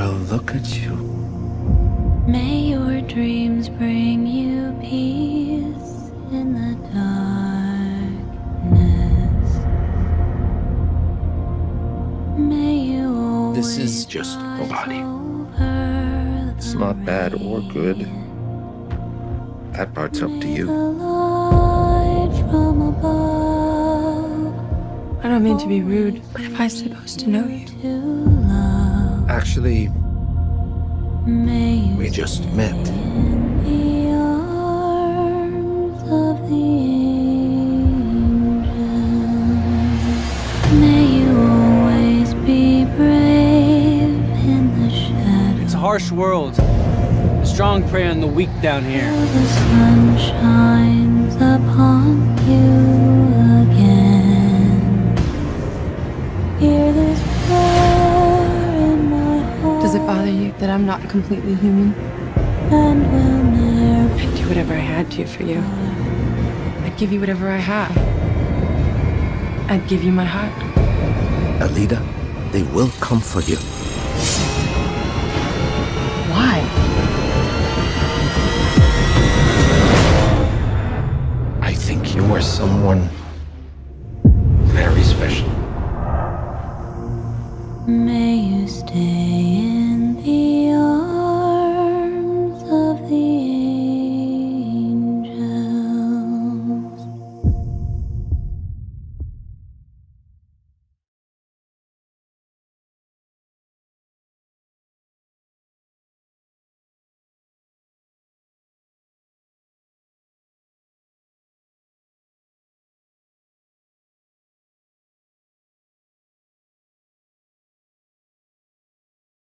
Well, look at you. May your dreams bring you peace in the darkness. May you always This is just a body. It's not bad or good. That part's up to you. I don't mean to be rude, but am I supposed to know you? Actually, we just met. It's a harsh world. The strong prey on the weak down here. The sun shines upon you again. Hear this prayer in my heart. Does it bother you that I'm not completely human? And will never I'd do whatever I had to for you. I'd give you whatever I have. I'd give you my heart. Alita, they will come for you. Why? I think you are someone very special. may you stay